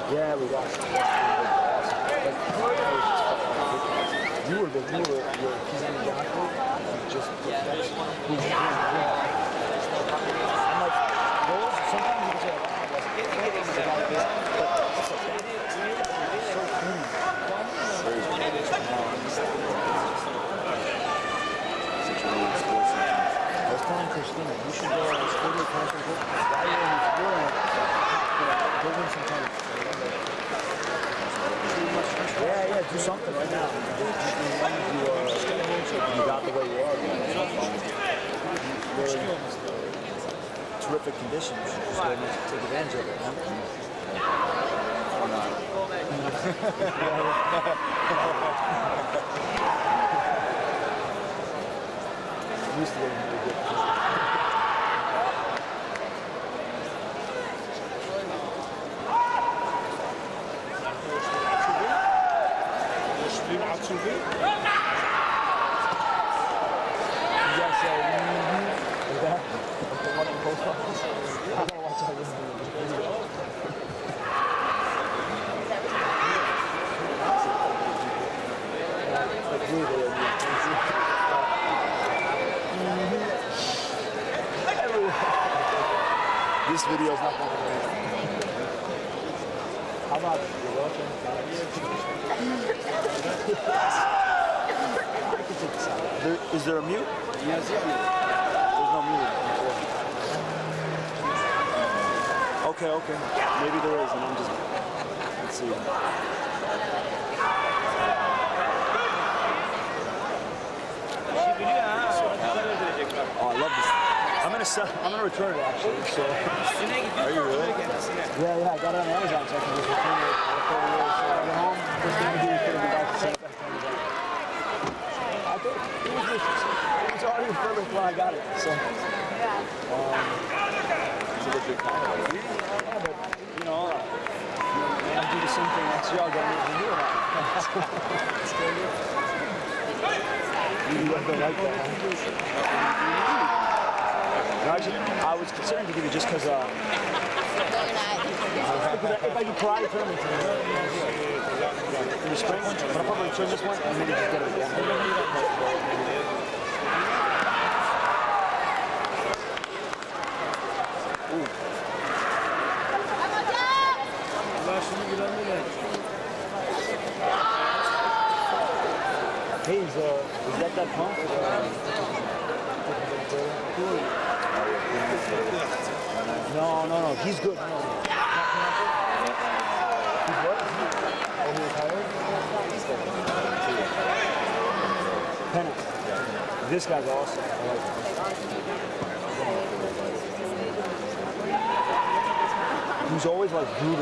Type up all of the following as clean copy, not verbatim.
Yeah, we watched it. You were he's in the doctor. Just who's I'm like, those sometimes you can say, I was telling Christina, you should go to the studio concert. Why are you go win some time. Yeah, do something right now. You got the way you are. You're in terrific conditions. You just gotta take advantage of it. Or not. Used to getting really good. To be. You guys say, is that the one in the post office? I gotta watch out this video. Like blue there. This video is not going to be. How about you're welcome? Is there a mute? Yes, yeah. There's no mute. Okay. Maybe there is, and I'm just. Let's see. Oh, I love this. I'm gonna return it actually. So. Are you really? Yeah. I got it on Amazon, so I can just return it for 40 years. So I get home. First thing I do is put it back to same. It was already perfect when I got it, so. It's a bit big time. Yeah, but, you know, I'll do the same thing next year. I'll get it and do it. You don't like that, huh? Actually, I was considering to give you just because, if I could karate tournament in the spring, but I'll probably return this one and maybe just get it again. Hey, is that pump? No, he's good. No. He's what? Oh, he retired? Penna. This guy's awesome. I like him. He's always like brutal.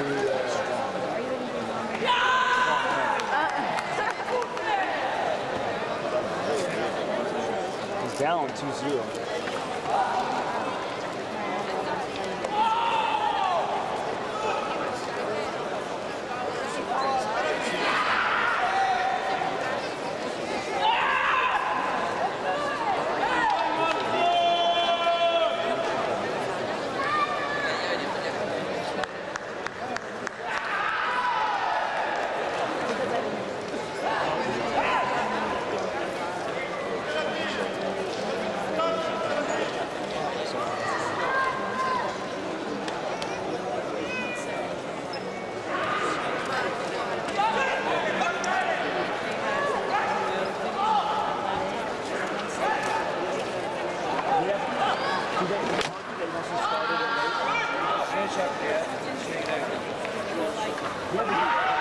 He's down 2-0. Yeah.